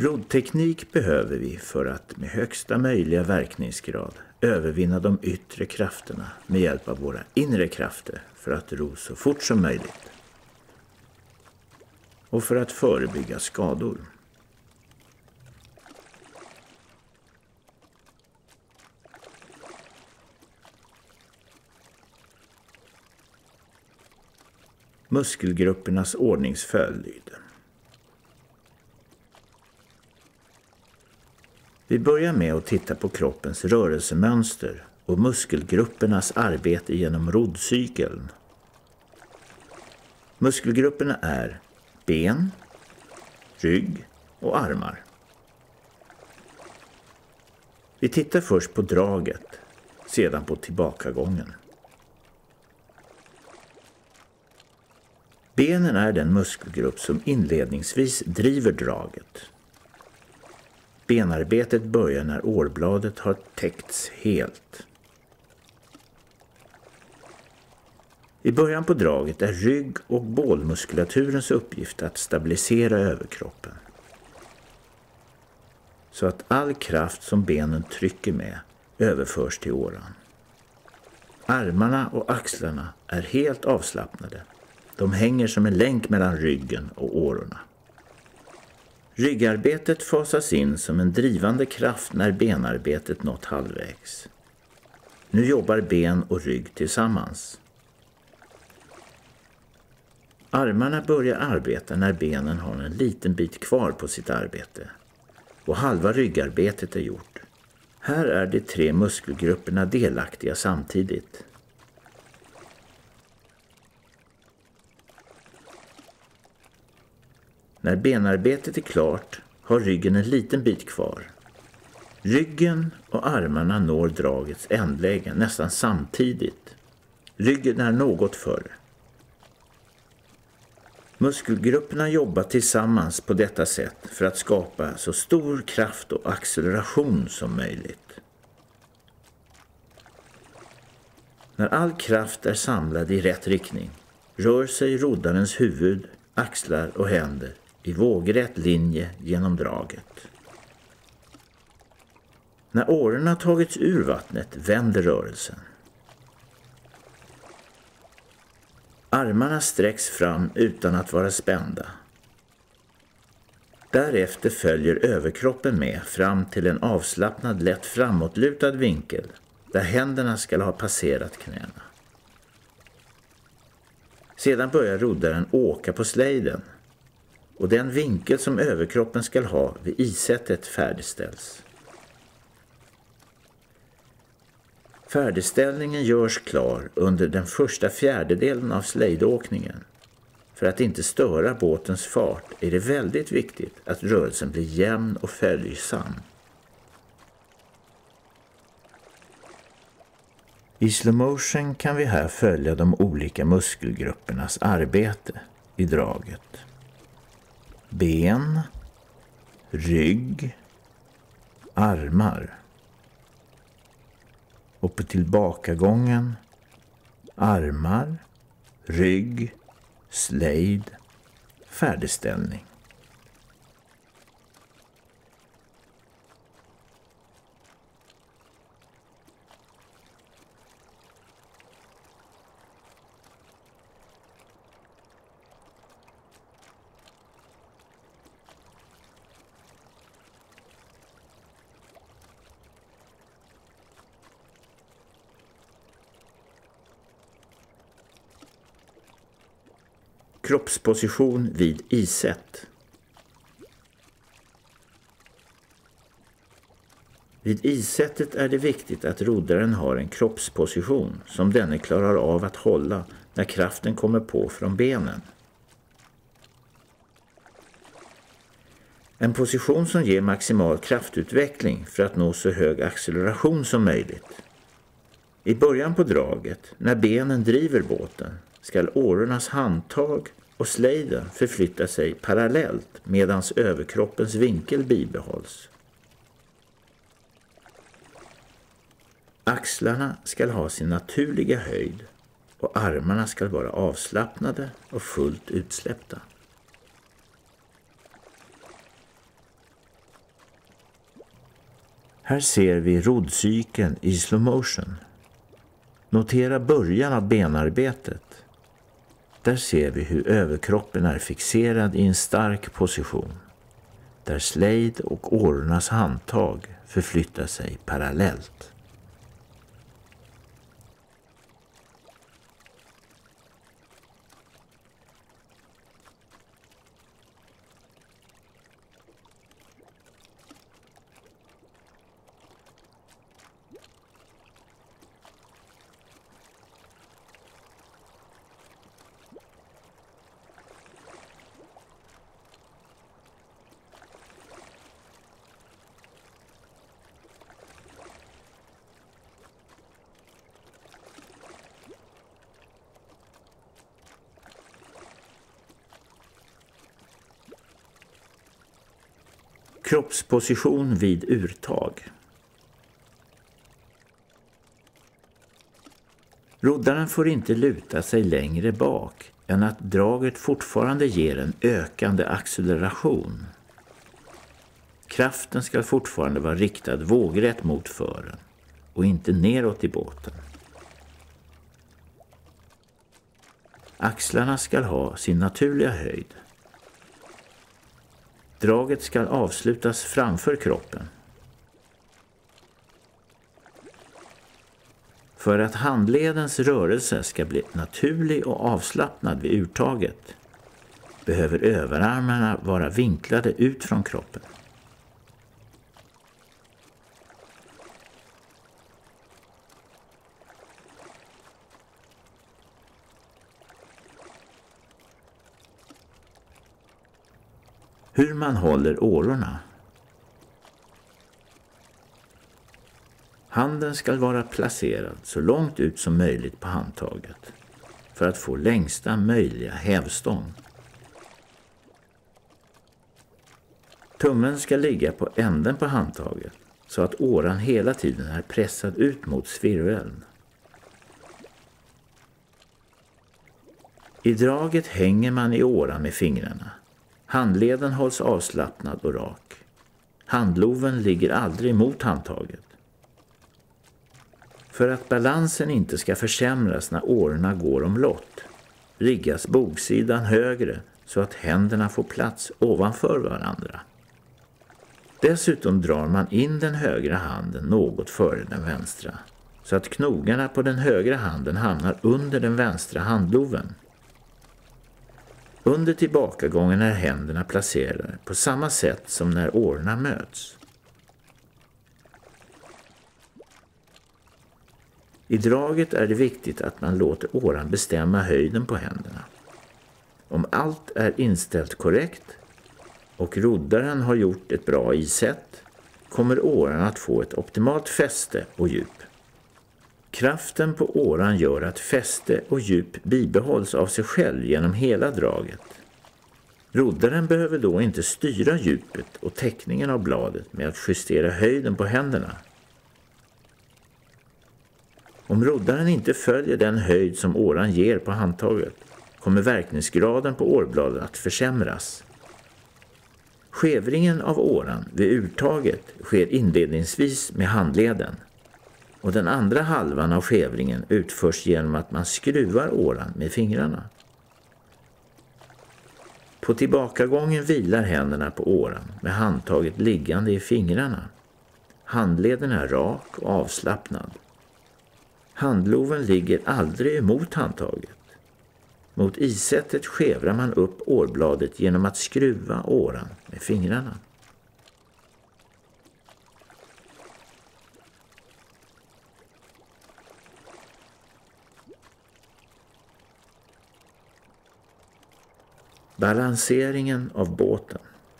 Roddteknik behöver vi för att med högsta möjliga verkningsgrad övervinna de yttre krafterna med hjälp av våra inre krafter för att ro så fort som möjligt och för att förebygga skador. Muskelgruppernas ordningsföljd lyder. Vi börjar med att titta på kroppens rörelsemönster och muskelgruppernas arbete genom roddcykeln. Muskelgrupperna är ben, rygg och armar. Vi tittar först på draget, sedan på tillbakagången. Benen är den muskelgrupp som inledningsvis driver draget. Benarbetet börjar när årbladet har täckts helt. I början på draget är rygg- och bålmuskulaturens uppgift att stabilisera överkroppen, så att all kraft som benen trycker med överförs till åran. Armarna och axlarna är helt avslappnade. De hänger som en länk mellan ryggen och årorna. Ryggarbetet fasas in som en drivande kraft när benarbetet nått halvvägs. Nu jobbar ben och rygg tillsammans. Armarna börjar arbeta när benen har en liten bit kvar på sitt arbete och halva ryggarbetet är gjort. Här är de tre muskelgrupperna delaktiga samtidigt. När benarbetet är klart har ryggen en liten bit kvar. Ryggen och armarna når dragets ändläge nästan samtidigt. Ryggen är något före. Muskelgrupperna jobbar tillsammans på detta sätt för att skapa så stor kraft och acceleration som möjligt. När all kraft är samlad i rätt riktning rör sig roddarens huvud, axlar och händer i vågrätt linje genom draget. När årorna tagits ur vattnet vänder rörelsen. Armarna sträcks fram utan att vara spända. Därefter följer överkroppen med fram till en avslappnad, lätt framåtlutad vinkel där händerna ska ha passerat knäna. Sedan börjar roddaren åka på slejden och den vinkel som överkroppen ska ha vid isättet färdigställs. Färdigställningen görs klar under den första fjärdedelen av slejdåkningen. För att inte störa båtens fart är det väldigt viktigt att rörelsen blir jämn och följsam. I slow motion kan vi här följa de olika muskelgruppernas arbete i draget. Ben, rygg, armar. Och på tillbakagången armar, rygg, slejd, färdigställning. Kroppsposition vid isätt. Vid isättet är det viktigt att roddaren har en kroppsposition som denne klarar av att hålla när kraften kommer på från benen. En position som ger maximal kraftutveckling för att nå så hög acceleration som möjligt. I början på draget, när benen driver båten, ska årornas handtag och slejden förflytta sig parallellt medan överkroppens vinkel bibehålls. Axlarna ska ha sin naturliga höjd och armarna ska vara avslappnade och fullt utsläppta. Här ser vi roddcykeln i slow motion. Notera början av benarbetet. Där ser vi hur överkroppen är fixerad i en stark position, där slejd och årornas handtag förflyttar sig parallellt. Kroppsposition vid urtag. Roddaren får inte luta sig längre bak än att draget fortfarande ger en ökande acceleration. Kraften ska fortfarande vara riktad vågrätt mot fören och inte neråt i båten. Axlarna ska ha sin naturliga höjd. Draget ska avslutas framför kroppen. För att handledens rörelse ska bli naturlig och avslappnad vid urtaget behöver överarmarna vara vinklade ut från kroppen. Hur man håller årorna. Handen ska vara placerad så långt ut som möjligt på handtaget för att få längsta möjliga hävstång. Tummen ska ligga på änden på handtaget så att åran hela tiden är pressad ut mot svirveln. I draget hänger man i åran med fingrarna. Handleden hålls avslappnad och rak. Handloven ligger aldrig mot handtaget. För att balansen inte ska försämras när årorna går omlott riggas bogsidan högre så att händerna får plats ovanför varandra. Dessutom drar man in den högra handen något före den vänstra så att knogarna på den högra handen hamnar under den vänstra handloven. Under tillbakagången är händerna placerade på samma sätt som när årorna möts. I draget är det viktigt att man låter åran bestämma höjden på händerna. Om allt är inställt korrekt och roddaren har gjort ett bra isätt kommer åran att få ett optimalt fäste och djup. Kraften på åran gör att fäste och djup bibehålls av sig själv genom hela draget. Roddaren behöver då inte styra djupet och täckningen av bladet med att justera höjden på händerna. Om roddaren inte följer den höjd som åran ger på handtaget kommer verkningsgraden på årbladet att försämras. Skevringen av åran vid urtaget sker inledningsvis med handleden och den andra halvan av skevringen utförs genom att man skruvar åran med fingrarna. På tillbakagången vilar händerna på åran med handtaget liggande i fingrarna. Handleden är rak och avslappnad. Handloven ligger aldrig emot handtaget. Mot isättet skevrar man upp årbladet genom att skruva åran med fingrarna. Balanseringen av båten.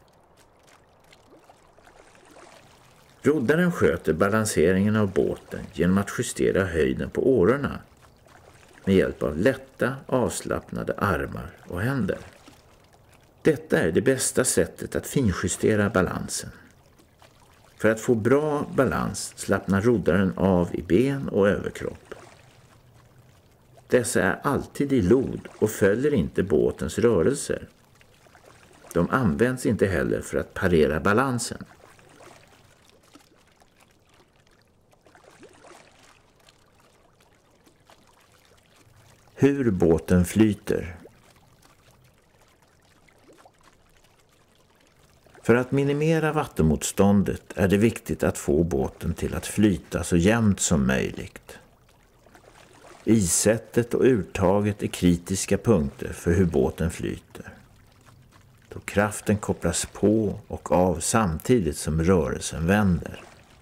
Roddaren sköter balanseringen av båten genom att justera höjden på årorna med hjälp av lätta, avslappnade armar och händer. Detta är det bästa sättet att finjustera balansen. För att få bra balans slappnar roddaren av i ben och överkropp. Dessa är alltid i lod och följer inte båtens rörelser. De används inte heller för att parera balansen. Hur båten flyter. För att minimera vattenmotståndet är det viktigt att få båten till att flyta så jämnt som möjligt. Isättet och urtaget är kritiska punkter för hur båten flyter, då kraften kopplas på och av samtidigt som rörelsen vänder.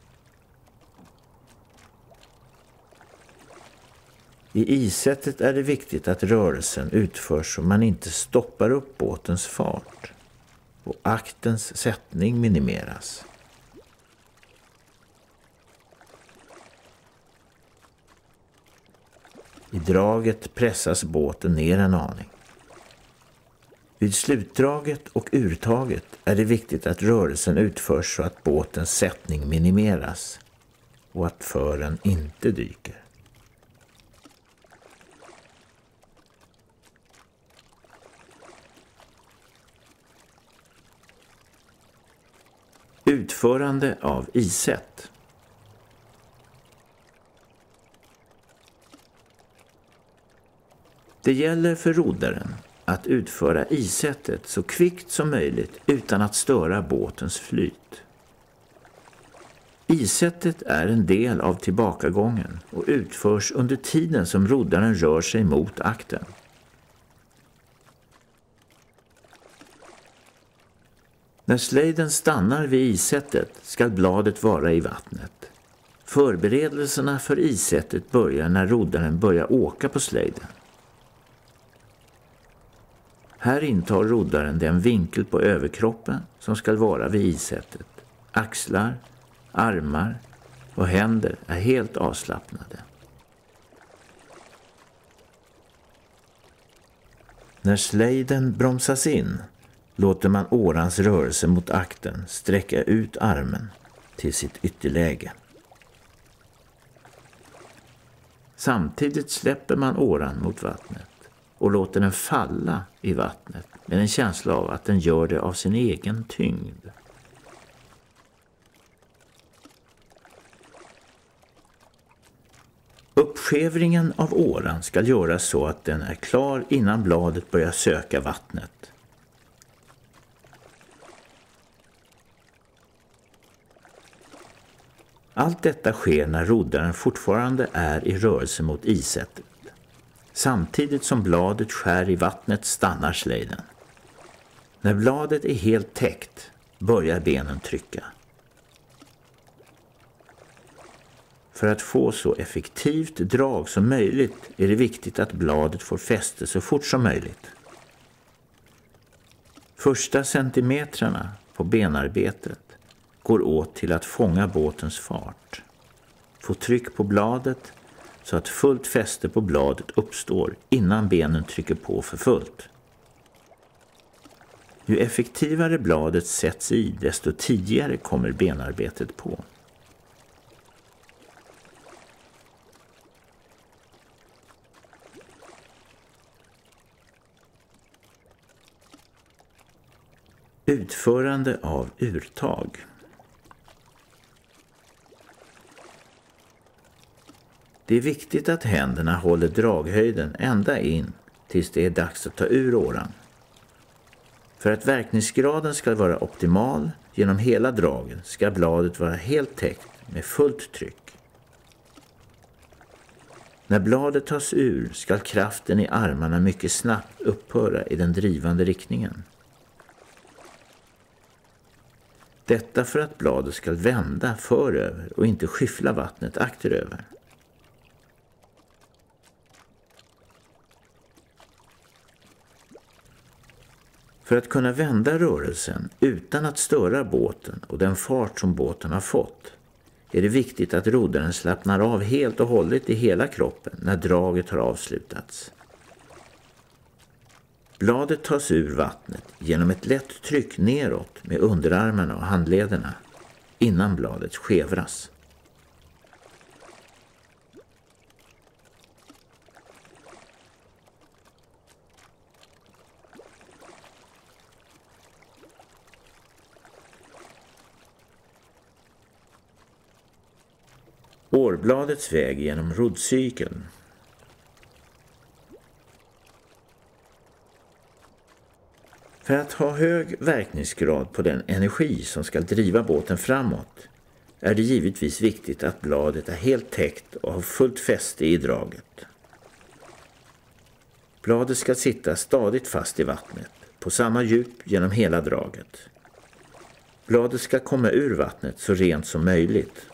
I isättet är det viktigt att rörelsen utförs så man inte stoppar upp båtens fart och aktens sättning minimeras. I draget pressas båten ner en aning. Vid slutdraget och urtaget är det viktigt att rörelsen utförs så att båtens sättning minimeras och att fören inte dyker. Utförande av isätt. Det gäller för roddaren att utföra isättet så kvickt som möjligt utan att störa båtens flyt. Isättet är en del av tillbakagången och utförs under tiden som roddaren rör sig mot akten. När slejden stannar vid isättet ska bladet vara i vattnet. Förberedelserna för isättet börjar när roddaren börjar åka på slejden. Här intar roddaren den vinkel på överkroppen som ska vara vid isättet. Axlar, armar och händer är helt avslappnade. När slejden bromsas in låter man årans rörelse mot akten sträcka ut armen till sitt ytterläge. Samtidigt släpper man åran mot vattnet och låter den falla i vattnet med en känsla av att den gör det av sin egen tyngd. Uppskevringen av åran ska göras så att den är klar innan bladet börjar söka vattnet. Allt detta sker när roddaren fortfarande är i rörelse mot isättet. Samtidigt som bladet skär i vattnet stannar slejden. När bladet är helt täckt börjar benen trycka. För att få så effektivt drag som möjligt är det viktigt att bladet får fäste så fort som möjligt. Första centimetrarna på benarbetet går åt till att fånga båtens fart. Få tryck på bladet så att fullt fäste på bladet uppstår innan benen trycker på för fullt. Ju effektivare bladet sätts i, desto tidigare kommer benarbetet på. Utförande av urtag. Det är viktigt att händerna håller draghöjden ända in tills det är dags att ta ur åran. För att verkningsgraden ska vara optimal genom hela dragen ska bladet vara helt täckt med fullt tryck. När bladet tas ur ska kraften i armarna mycket snabbt upphöra i den drivande riktningen. Detta för att bladet ska vända föröver och inte skyffla vattnet akteröver. För att kunna vända rörelsen utan att störa båten och den fart som båten har fått är det viktigt att roddaren slappnar av helt och hållet i hela kroppen när draget har avslutats. Bladet tas ur vattnet genom ett lätt tryck neråt med underarmarna och handlederna innan bladet skevras. Årbladets väg genom roddcykeln. För att ha hög verkningsgrad på den energi som ska driva båten framåt är det givetvis viktigt att bladet är helt täckt och har fullt fäste i draget. Bladet ska sitta stadigt fast i vattnet, på samma djup genom hela draget. Bladet ska komma ur vattnet så rent som möjligt.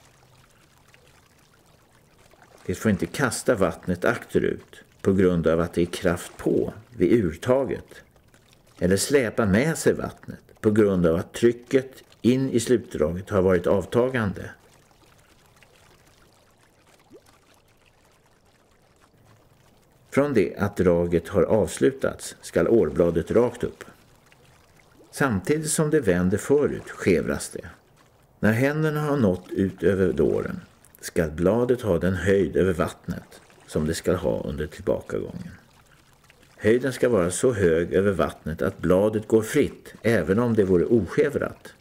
Det får inte kasta vattnet akterut på grund av att det är kraft på vid urtaget, eller släpa med sig vattnet på grund av att trycket in i slutdraget har varit avtagande. Från det att draget har avslutats ska årbladet rakt upp. Samtidigt som det vänder förut skevras det. När händerna har nått ut över dåren ska bladet ha den höjd över vattnet som det ska ha under tillbakagången. Höjden ska vara så hög över vattnet att bladet går fritt även om det vore oskevrat.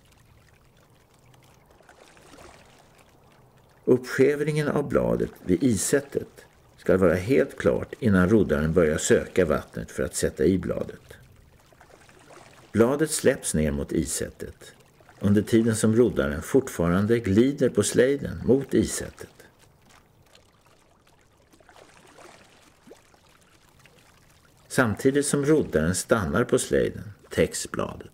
Uppskevringen av bladet vid isättet ska vara helt klart innan roddaren börjar söka vattnet för att sätta i bladet. Bladet släpps ner mot isättet under tiden som roddaren fortfarande glider på slejden mot isättet. Samtidigt som roddaren stannar på slejden täcks bladet.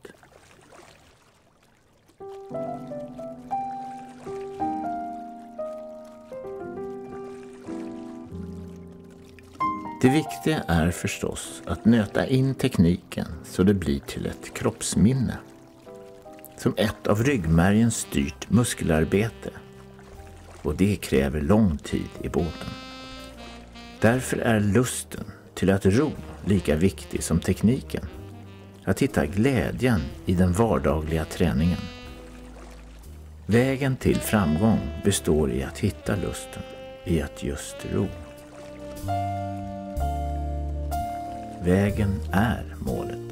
Det viktiga är förstås att nöta in tekniken så det blir till ett kroppsminne. Som ett av ryggmärgen styrt muskelarbete. Och det kräver lång tid i båten. Därför är lusten till att ro lika viktig som tekniken. Att hitta glädjen i den vardagliga träningen. Vägen till framgång består i att hitta lusten i att just ro. Vägen är målet.